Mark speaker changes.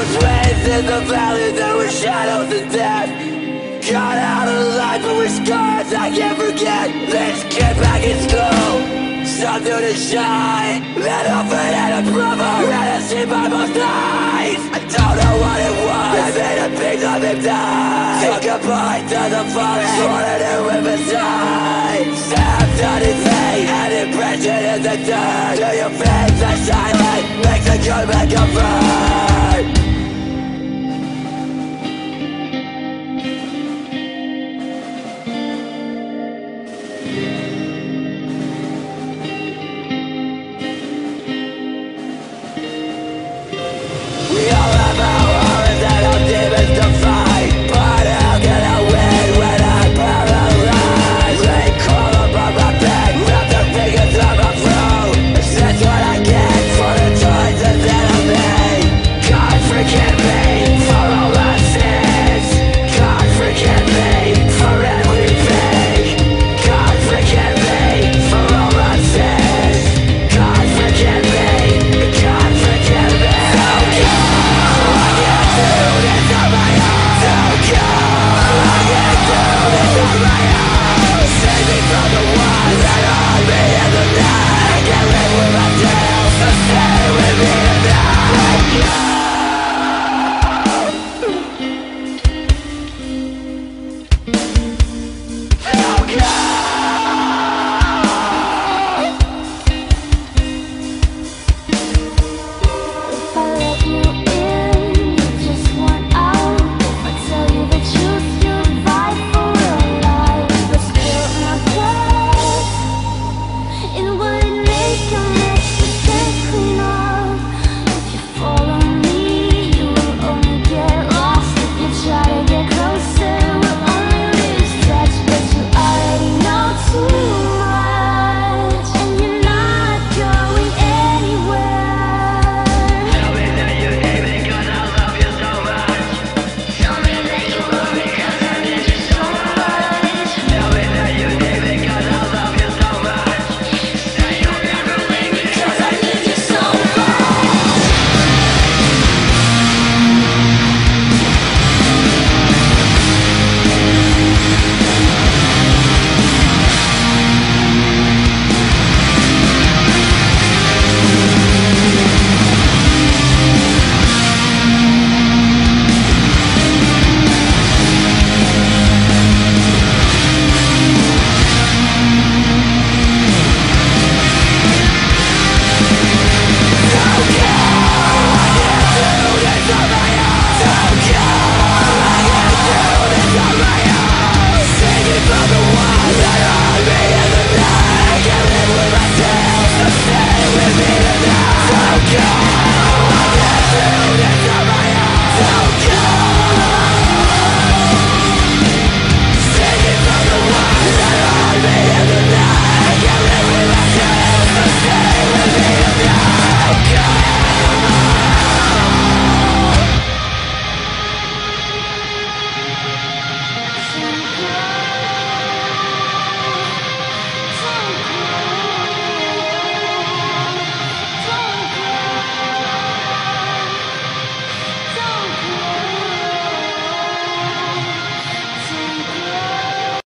Speaker 1: was raised in the valley, there were shadows and death. Got out alive, but with scars I can't forget. Let's get back in school, something to shine. Let open and a brother, and I see by most eyes. I don't know what it was, I made a piece of him die. Took a bite to the forest, wanted to rip aside. Stabbed on his face, an impression in the dirt. To your face, I silent, makes a good man come first.